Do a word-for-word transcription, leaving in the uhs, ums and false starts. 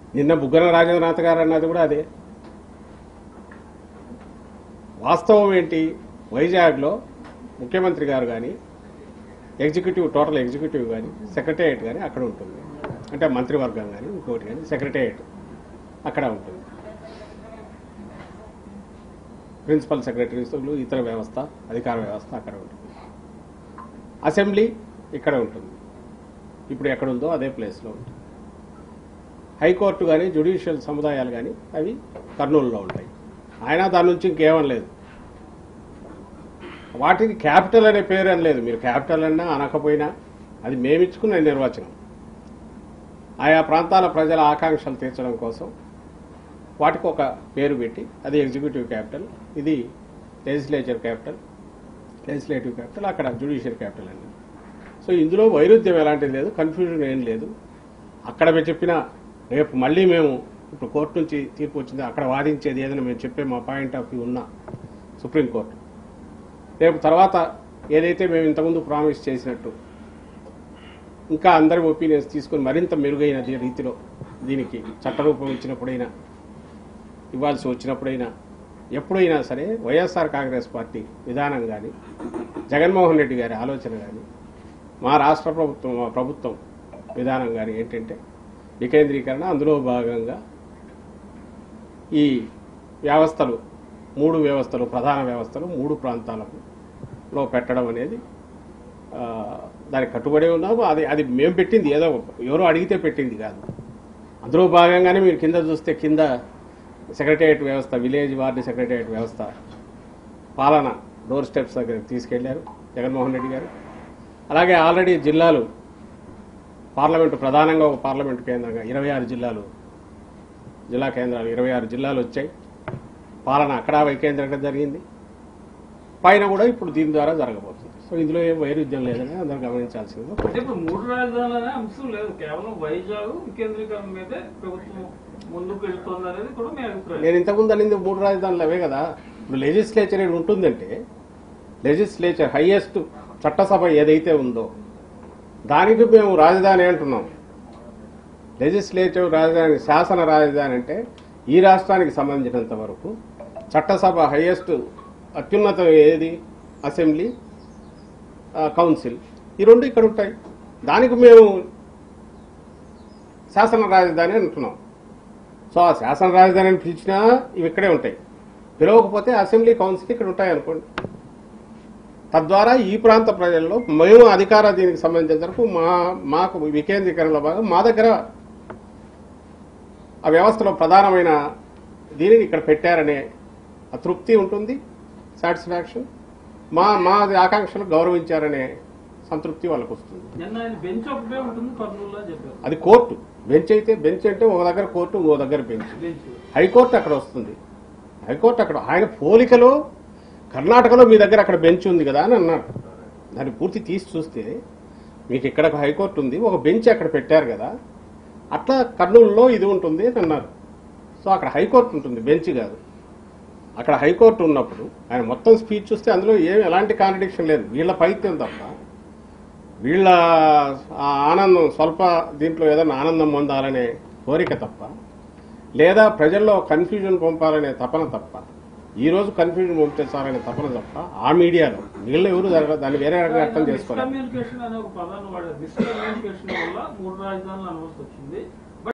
నిన్న బుగ్గన రాజేంద్రనాథ్ గారు అన్నది కూడా అదే. వాస్తవం ఏంటి, వైజాగ్లో ముఖ్యమంత్రి గారు కానీ ఎగ్జిక్యూటివ్ టోటల్ ఎగ్జిక్యూటివ్ కానీ సెక్రటేరియట్ కానీ అక్కడ ఉంటుంది. అంటే మంత్రివర్గం కానీ ఇంకోటి కానీ సెక్రటేరియట్ అక్కడ ఉంటుంది. ప్రిన్సిపల్ సెక్రటరీలు ఇతర వ్యవస్థ అధికార వ్యవస్థ అక్కడ ఉంటుంది. అసెంబ్లీ ఇక్కడ ఉంటుంది. ఇప్పుడు ఎక్కడుందో అదే ప్లేస్లో ఉంటుంది. హైకోర్టు కానీ జ్యుడిషియల్ సముదాయాలు కానీ అవి కర్నూలులో ఉంటాయి. ఆయన దాని నుంచి ఇంకేమం లేదు. వాటికి క్యాపిటల్ అనే పేరు అని లేదు. మీరు క్యాపిటల్ అన్నా అనకపోయినా అది మేమిచ్చుకున్న నిర్వచనం. ఆయా ప్రాంతాల ప్రజల ఆకాంక్షలు తీర్చడం కోసం వాటికి ఒక పేరు పెట్టి అది ఎగ్జిక్యూటివ్ క్యాపిటల్, ఇది లెజిస్లేచర్ క్యాపిటల్, లెజిస్లేటివ్ క్యాపిటల్, అక్కడ జ్యుడిషియల్ క్యాపిటల్ అండి. సో ఇందులో వైరుధ్యం ఎలాంటిది లేదు, కన్ఫ్యూజన్ ఏం లేదు. అక్కడ మేము చెప్పిన రేపు మళ్ళీ మేము ఇప్పుడు కోర్టు నుంచి తీర్పు వచ్చింది, అక్కడ వాదించేది ఏదైనా మేము చెప్పే మా పాయింట్ ఆఫ్ వ్యూ ఉన్న సుప్రీంకోర్టు రేపు తర్వాత ఏదైతే మేము ఇంతకుముందు ప్రామిస్ చేసినట్టు ఇంకా అందరి ఒపీనియన్స్ తీసుకుని మరింత మెరుగైన రీతిలో దీనికి చట్టరూపం ఇచ్చినప్పుడైనా, ఇవ్వాల్సి వచ్చినప్పుడైనా, ఎప్పుడైనా సరే వైఎస్ఆర్ కాంగ్రెస్ పార్టీ విధానం కానీ జగన్మోహన్ రెడ్డి గారి ఆలోచన కానీ మా రాష్ట్ర ప్రభుత్వం మా ప్రభుత్వం విధానం కానీ ఏంటంటే వికేంద్రీకరణ. అందులో భాగంగా ఈ వ్యవస్థలు మూడు వ్యవస్థలు ప్రధాన వ్యవస్థలు మూడు ప్రాంతాలలో పెట్టడం అనేది దానికి కట్టుబడి ఉన్నాము. అది అది మేము పెట్టింది, ఏదో ఎవరో అడిగితే పెట్టింది కాదు. అందులో భాగంగానే మీరు కింద చూస్తే కింద సెక్రటేరియట్ వ్యవస్థ, విలేజ్ వార్డు సెక్రటేరియట్ వ్యవస్థ పాలన డోర్ స్టెప్స్ దగ్గరికి తీసుకెళ్లారు జగన్మోహన్ రెడ్డి గారు. అలాగే ఆల్రెడీ జిల్లాలు పార్లమెంటు ప్రధానంగా ఒక పార్లమెంటు కేంద్రంగా ఇరవై ఆరు జిల్లాలు జిల్లా కేంద్రాలు ఇరవై ఆరు జిల్లాలు వచ్చాయి. పాలన అక్కడ వైకేంద్రంగా జరిగింది. పైన కూడా ఇప్పుడు దీని ద్వారా జరగబోతుంది. సో ఇందులో ఏం వైరుధ్యం లేదని అందరూ గమనించాల్సింది. మూడు రాజధానులనే అంశం లేదు, కేవలం వైజాగ్ వికేంద్రీకరణ మీదే ప్రభుత్వం ముందుకు వెళ్తుంది అనేది కూడా మీ అభిప్రాయం. నేను ఇంతకుముందు అనేది మూడు రాజధానులు అవే కదా. ఇప్పుడు లెజిస్లేచర్ ఏది ఉంటుందంటే లెజిస్లేచర్ హైయెస్ట్ చట్టసభ ఏదైతే ఉందో దానికి మేము రాజధాని అంటున్నాం. లెజిస్లేటివ్ రాజధాని, శాసన రాజధాని అంటే ఈ రాష్ట్రానికి సంబంధించినంత వరకు చట్టసభ హైయెస్ట్ అత్యున్నతం ఏది, అసెంబ్లీ, కౌన్సిల్, ఈ రెండు ఇక్కడ ఉంటాయి. దానికి మేము శాసన రాజధాని అంటున్నాం. సో ఆ శాసన రాజధాని అని పిలిచినా ఇవి ఇక్కడే ఉంటాయి. పిలవకపోతే అసెంబ్లీ, కౌన్సిల్ ఇక్కడ ఉంటాయి అనుకోండి. తద్వారా ఈ ప్రాంత ప్రజల్లో మేము అధికార దీనికి సంబంధించిన వరకు మా మాకు వికేంద్రీకరణలో భాగం మా దగ్గర ఆ వ్యవస్థలో ప్రధానమైన దీనిని ఇక్కడ పెట్టారనే అతృప్తి ఉంటుంది, సాటిస్ఫాక్షన్. మా మా ఆకాంక్షలు గౌరవించారనే సంతృప్తి వాళ్ళకు వస్తుంది. అది కోర్టు బెంచ్ అయితే, బెంచ్ అంటే ఒక దగ్గర కోర్టు, ఇంకో దగ్గర బెంచ్. హైకోర్టు అక్కడ వస్తుంది. హైకోర్టు అక్కడ ఆయన పోలికలో కర్ణాటకలో మీ దగ్గర అక్కడ బెంచ్ ఉంది కదా అని అన్నాడు. దాన్ని పూర్తి తీసి చూస్తే మీకు ఇక్కడ హైకోర్టు ఉంది, ఒక బెంచ్ అక్కడ పెట్టారు కదా, అట్లా కర్నూలులో ఇది ఉంటుంది అని అన్నారు. సో అక్కడ హైకోర్టు ఉంటుంది, బెంచ్ కాదు. అక్కడ హైకోర్టు ఉన్నప్పుడు ఆయన మొత్తం స్పీచ్ చూస్తే అందులో ఏమి ఎలాంటి కాంట్రడిక్షన్ లేదు. వీళ్ళ పైత్యం తప్ప, వీళ్ళ ఆనందం స్వల్ప దీంట్లో ఏదైనా ఆనందం పొందాలనే కోరిక తప్ప, లేదా ప్రజల్లో కన్ఫ్యూజన్ పంపాలనే తపన తప్ప, ఈ రోజు కన్ఫ్యూజన్ పంపించాలనే తపన తప్ప ఆ మీడియాలో వీళ్ళు ఎవరు దాన్ని వేరే రకంగా అర్థం చేసుకోవాలి. కమ్యూనికేషన్ అనే ఒక పదాన్ని వాడారు. మిస్కమ్యూనికేషన్ వల్ల మూడు రాజధానులు అనవలసి వచ్చింది.